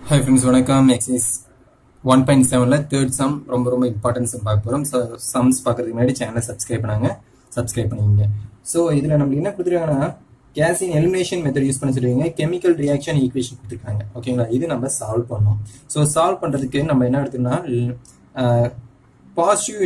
Hi friends, வணக்கம். Exercise 1.7ல third sum ரொம்ப important sum பார்க்க போறோம். Sums பார்க்கிறதுக்கு முன்னாடி சேனலை subscribe பண்ணிக்கங்க. So இதுல நமக்கு என்ன கொடுத்திருக்காங்கன்னா gaseous elimination method யூஸ் பண்ண சொல்லிருக்காங்க. chemical reaction equation கொடுத்திருக்காங்க. ஓகேங்களா? இது நம்ம சால்வ் பண்ணோம். So சால்வ் பண்றதுக்கு நம்ம என்ன எடுத்துனா positive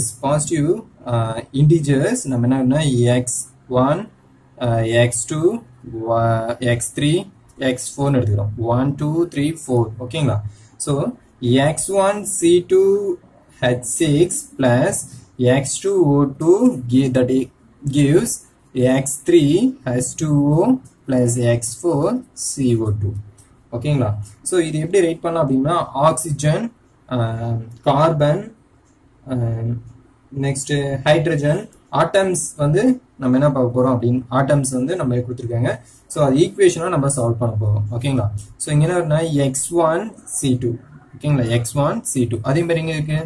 integers நம்ம என்னன்னா x1 x2 x3 x4 எடுத்துக்கிறோம் 1 2 3 4 ஓகேங்களா so x1 c2 h6 plus x2o2 that gives x3 h2o plus x4 co2 ஓகேங்களா சோ இது எப்படி ரைட் பண்ணலாம் அப்படினா oxygen carbon next hydrogen atoms வந்து நம்ம என்ன பார்க்க போறோம் அப்படிን ஆட்டம்ஸ் வந்து நம்ம கொடுத்திருக்காங்க சோ அது ஈக்குவேஷனை நம்ம சால்வ் பண்ண போறோம் ஓகேங்களா சோ இங்க என்ன வரும்னா x1 c2 ஓகேங்களா x1 c2 அதே மாதிரி இங்க இருக்கு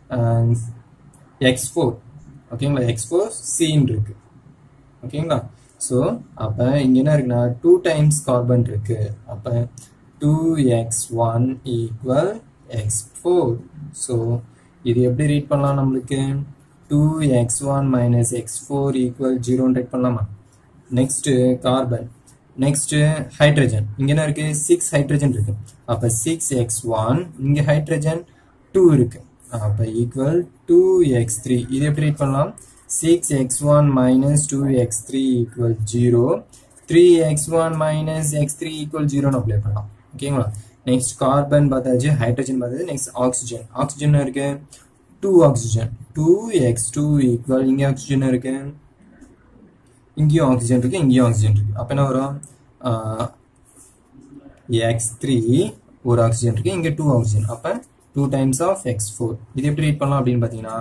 x4 ஓகேங்களா x4 c ன்னு இருக்கு ஓகேங்களா சோ அப்ப இங்க என்ன இருக்குனா 2 டைம்ஸ் கார்பன் இருக்கு அப்ப 2x1 = x4 சோ இது எப்படி ரீட் பண்ணலாம் நமக்கு 2x1 minus x4 = 0 ரைட் பண்ணலாமா நெக்ஸ்ட் கார்பன் நெக்ஸ்ட் ஹைட்ரஜன் இங்க என்ன இருக்கு 6 ஹைட்ரஜன் இருக்கு அப்ப 6x1 இங்க ஹைட்ரஜன் 2 இருக்கு அப்ப equal 2x3 இது எப்படி ரீட் பண்ணலாம் 6x1 minus 2x3 = 0 3x1 minus x3 = 0 னு அப்ளை பண்ணலாம் ஓகேங்களா நெக்ஸ்ட் கார்பன் பார்த்தாச்சு ஹைட்ரஜன் பார்த்தாச்சு நெக்ஸ்ட் ஆக்ஸிஜன் இருக்கு 2 oxygen 2x2 = இங்க oxygen இருக்கு இங்கேயும் oxygen இருக்கு இங்கேயும் oxygen இருக்கு அப்ப என்ன வரும் x3 ஒரு oxygen இருக்கு இங்க 2 oxygen அப்ப 2 times of x4 இது எப்படி ரீட் பண்ணலாம் அப்படினு பாத்தீங்கன்னா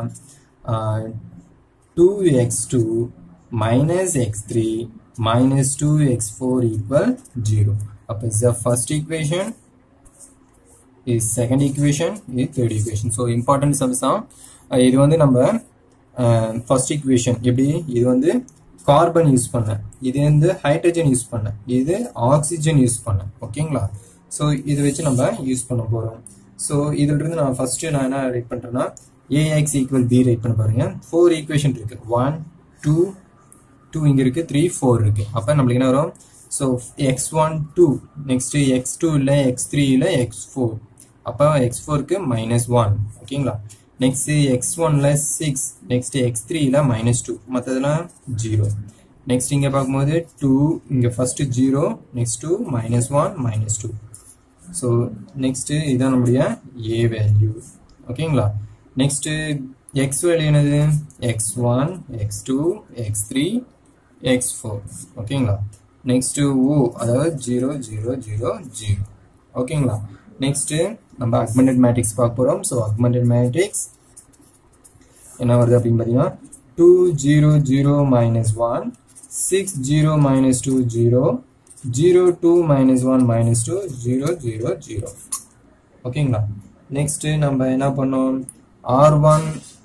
2x2 minus x3 minus 2x4 = 0 அப்ப is the first equation is second equation is third equation so important sums இது வந்து நம்ம first equation எப்படி இது வந்து கார்பன் யூஸ் பண்ண இது வந்து ஹைட்ரஜன் யூஸ் பண்ண இது ஆக்ஸிஜன் யூஸ் பண்ண ஓகேங்களா சோ இது வெச்சு நம்ம யூஸ் பண்ண போறோம் சோ இதில இருந்து நான் ஃபர்ஸ்ட் நான் என்ன ரைட் பண்றேன்னா ax = b ரைட் பண்ண பாருங்க 4 ஈக்குவேஷன் இருக்கு 1 2 இங்க இருக்கு 3 4 இருக்கு அப்ப நமக்கு என்ன வரும் so x1 2 next x2 இல்ல x3 இல்ல x4 அப்ப x4 க்கு -1 ஓகேங்களா next x1 ல 6 next x3 ல -2 மத்ததெல்லாம் 0 next இங்க பாக்கும்போது 2 இங்க first 0 next 2 -1 -2 so next இதான் நம்மளுடைய a value ஓகேங்களா next x value என்னது x1 x2 x3 x4 ஓகேங்களா next o அதாவது 0 0 0 0 ஓகேங்களா next நம்ம augmented matrix பார்க்க போறோம் so augmented matrix என்ன வருது அப்படினு பாத்தீங்கன்னா 2 0 0 -1 6 0 -2 0 0 2 -1 -2 0 0 0 ஓகேங்களா next நம்ம என்ன பண்ணோம் r1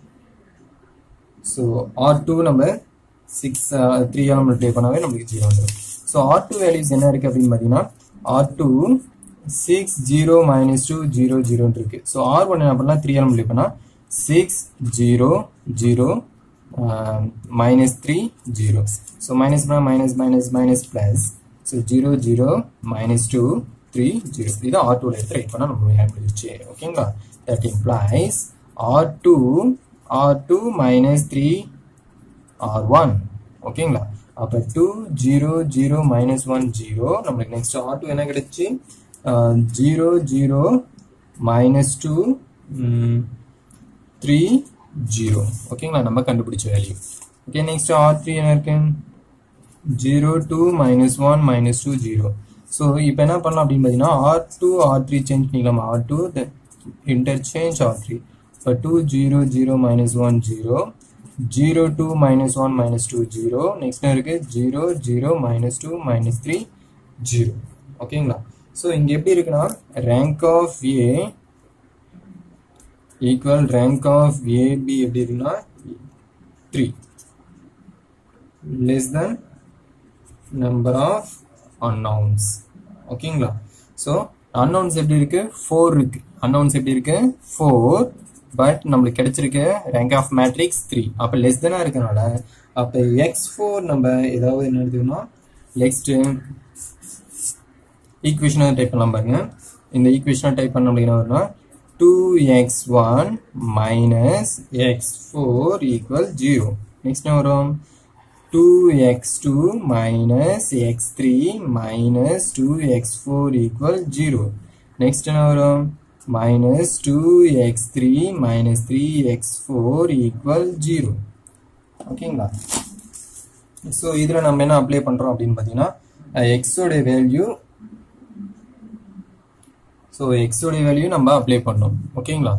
so r2 நம்ம 6 3 ஆல மல்டிப்ளை பண்ணாவே நமக்கு 0 வந்துரும் so r2 values என்ன இருக்கு அப்படினு பாத்தீங்கன்னா r2 6 0 -2 0 0 இருக்கு so r1 என்ன பண்ணலாம் 3 ஆல மல்டிப்ளை பண்ணா 6 0 0 -3 0 so minus minus plus so 0 0 -2 3 0 இது r2 ல எடுத்து ரைட் பண்ணா நம்ம முடிஞ்சிச்சு ஓகேங்களா that implies r2 3 r1 ஓகேங்களா அப்ப 2 0 0 -1 0 நமக்கு நெக்ஸ்ட் r2 என்ன கிடைச்சு 0 0 -2 3 0 ஓகேங்களா நம்ம கண்டுபிடிச்ச வேல்யூ ஓகே நெக்ஸ்ட் r3 என்ன இருக்கு 0 2 -1 -2 0 சோ இப்போ என்ன பண்ணலாம் அப்படினு பாத்தீங்கன்னா r2 r3 சேஞ்ச் பண்ணிக்கலாம் r2 interchange r3 for 2 0 0 -1 0 0 2 -1 -2 0 next இருக்கு 0 0 -2 -3 0 ஓகேங்களா சோ இங்க எப்படி இருக்குனா rank of a equal rank of ab எப்படி இருக்குனா 3 less than number of unknowns ஓகேங்களா சோ unknowns எப்படி இருக்கு 4 இருக்கு unknowns எப்படி இருக்கு 4 பட் நமக்கு கிடைச்சிருக்கு rank of matrix 3 அப்ப less than இருக்கனால அப்ப x4 நம்ம ஏதாவது என்ன எழுதுனா next ஈக்குவேஷனை டைப் பண்ணலாம் பாருங்க இந்த ஈக்குவேஷனை டைப் பண்ண அப்படினா வரும்னா 2x1 minus x4 equal 0 next என்ன வரும் 2x2 minus x3 minus 2x4 equal 0 next என்ன வரும் minus 2x3 minus 3x4 equal 0 ஓகேங்களா சோ இதுல நம்ம என்ன அப்ளை பண்றோம் அப்படினு பாத்தீங்கன்னா x ஓட வேல்யூ சோ x ஓட வேல்யூ நம்ம அப்ளை பண்ணோம் ஓகேங்களா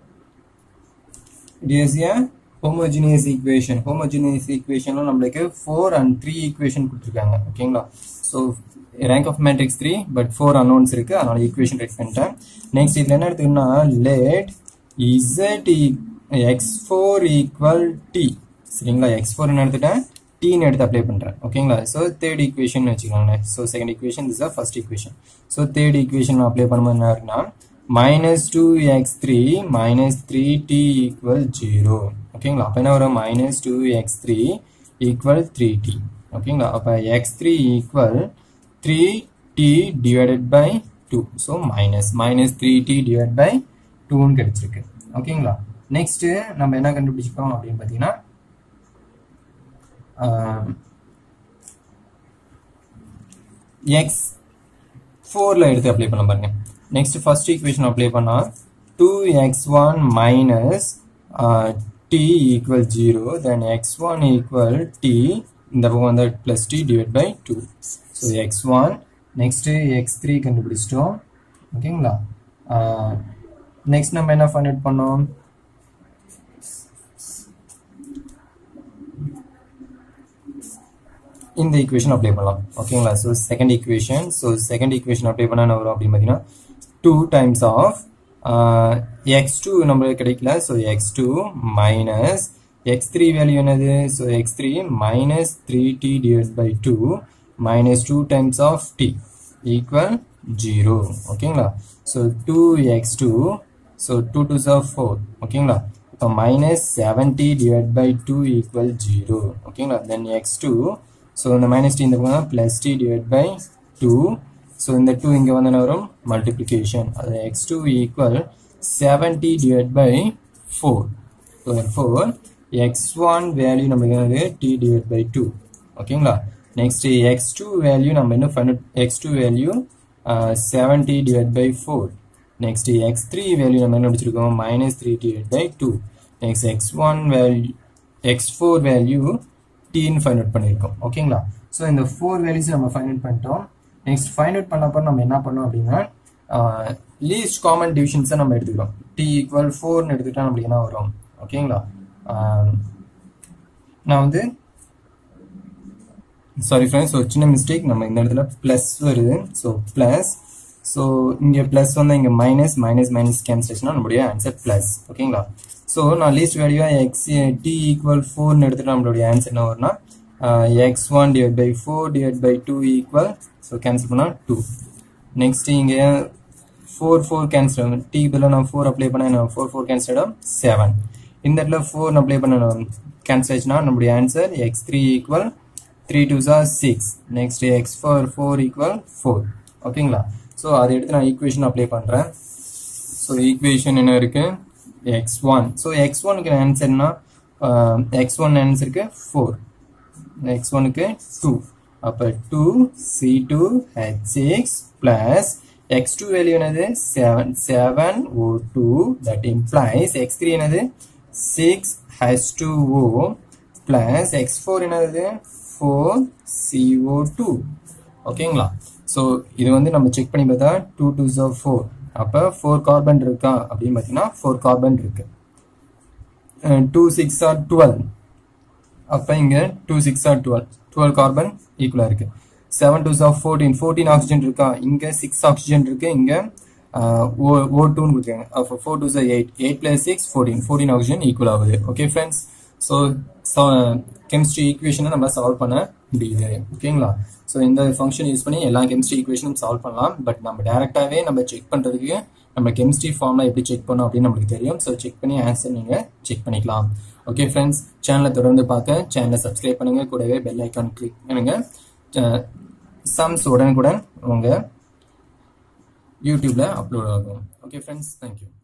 it is a homogeneous equation ல நமக்கு 4 and 3 equation கொடுத்திருக்காங்க ஓகேங்களா so rank of matrix 3 but 4 unknowns இருக்கு அதனால equation ரைட் பண்ணிட்டேன் next இதுல என்ன எடுத்துக்கனா let z x4 equal t சரிங்களா x4 என்ன எடுத்துட்டேன் t ன்னு எடுத்து அப்ளை பண்றேன் ஓகேங்களா சோ third equation வெச்சுக்கலாம்ல so second equation this is the first equation so third equation apply பண்ணும்போது என்ன இருக்குனா minus 2x3 minus 3t equal 0 ஓகேங்களா அப்ப என்ன வரும் minus 2x3 equal 3t ஓகேங்களா அப்ப x3 equal 3t divided by 2 so minus 3t divided by 2 ன்னு கிடைச்சிருக்கு ஓகேங்களா நெக்ஸ்ட் நம்ம என்ன கண்டுபிடிச்சிட்டோம் அப்படினு பாத்தீங்கன்னா x4 ல எடுத்து அப்ளை பண்ணலாம் பாருங்க next first equation apply பண்ணா 2x1 minus t equal 0 then x1 equal t இந்த பக்கம் வந்து plus t divided by 2 so x1 next x3 கண்டுபிடிச்சிட்டோம் ஓகேங்களா next நம்ம என்ன ஃபைண்ட் அவுட் பண்ணோம் இந்த ஈக்குவேஷன் அப்ளை பண்ணலாம் ஓகேங்களா சோ செகண்ட் ஈக்குவேஷன் அப்ளை பண்ணா என்ன வரும் அப்படி பாத்தீங்கன்னா 2 times of x2 நமக்கு கிடைக்கல so x2 minus x3 value என்னது so x3 minus 3t divided by 2 minus 2 times of t equal 0 ஓகேங்களா so 2x2 so 2 2s are 4 ஓகேங்களா அப்ப minus 7t divided by 2 equal 0 ஓகேங்களா then x2 so இந்த minus t இந்த பக்கம் plus t divided by 2 so இந்த 2 இங்க வந்து என்ன வரும் multiplication அது x2 equal 70 divided by 4 therefore x1 value நமக்கு என்னது t divided by 2 ஓகேங்களா next x2 value நம்ம என்ன find x2 value 70 divided by 4 next x3 value நம்ம என்ன எடுத்துக்கோம் minus 3 divided by 2 next x1 value x4 value t ன்னு find out பண்ணிருக்கோம் ஓகேங்களா சோ இந்த 4 values நம்ம find out பண்ணிட்டோம் next find out பண்ணப்ப நம்ம என்ன பண்ணோம் அப்படினா least common divisions நம்ம எடுத்துக்கிறோம் t equal 4 ன்னு எடுத்துட்டா நமக்கு என்ன வரும் ஓகேங்களா நான் வந்து sorry friends ஒரு சின்ன மிஸ்டேக் நம்ம இந்த இடத்துல plus வருது so plus so இங்க plus வந்தா இங்க minus cancel ஆச்சுனா நம்மளுடைய ஆன்சர் plus ஓகேங்களா so நான் least value x t equal 4 ன்னு எடுத்துட்டா நம்மளுடைய ஆன்சர் என்ன வரும்னா x1 divided by 4 divided by 2 equal so cancel பண்ணா 2 next இங்க 4 cancel t பதிலா நான் 4 அப்ளை பண்ணா என்ன 4 cancel ஆகும் 7 இந்த இடத்துல 4 அப்ளை பண்ணா cancel ஆச்சுனா நம்மளுடைய answer x3 equal 3 2s are 6 next x4 4 equal 4 ஓகேங்களா சோ அதை எடுத்து நான் ஈக்குவேஷன் அப்ளை பண்றேன் சோ ஈக்குவேஷன் என்ன இருக்கு x1 so x1 க்கு ஆன்சர்னா x1 ஆன்சருக்கு 4 x1 க்கு 2 அப்ப 2 c2 h6 plus x2 value என்னது 7 o2 that implies x3 என்னது 6 h2o plus x4 என்னது 4 co2 ஓகேங்களா சோ இது வந்து நம்ம செக் பண்ணி பார்த்தா 2 2s are 4 அப்ப 4 கார்பன் இருக்கா அப்படினு பாத்தீங்கன்னா 4 கார்பன் இருக்கு 2 6 are 12 அப்ப இங்க 2 6 are 12 கார்பன் ஈக்குவலா இருக்கு 7 2s are 14 ஆக்சிஜன் இருக்கா இங்க 6 ஆக்சிஜன் இருக்கு இங்க O2 ன்னு கொடுத்திருக்காங்க அப்ப 4 2s are 8 8 plus 6 14 oxygen equal ஆகுது ஓகே फ्रेंड्स ஸோ கெமிஸ்ட்ரி ஈக்குவேஷனை நம்ம சால்வ் பண்ண முடியுது. ஓகேங்களா? ஸோ இந்த ஃபங்க்ஷன் யூஸ் பண்ணி எல்லா கெமிஸ்ட்ரி ஈக்குவேஷனும் சால்வ் பண்ணலாம். பட் நம்ம டேரெக்டாகவே நம்ம செக் பண்ணுறதுக்கு நம்ம கெமிஸ்ட்ரி ஃபார்ம்ல எப்படி செக் பண்ணோம் அப்படின்னு நம்மளுக்கு தெரியும். ஸோ செக் பண்ணி ஆன்சர் நீங்கள் செக் பண்ணிக்கலாம். ஓகே ஃப்ரெண்ட்ஸ், சேனலை தொடர்ந்து பார்க்க சேனலை சப்ஸ்கிரைப் பண்ணுங்கள். கூடவே பெல் ஐக்கான் கிளிக் பண்ணுங்கள். சம்ஸ் உடனுக்குடன் உங்கள் யூடியூப்ல அப்லோட் ஆகும். Okay friends, thank you.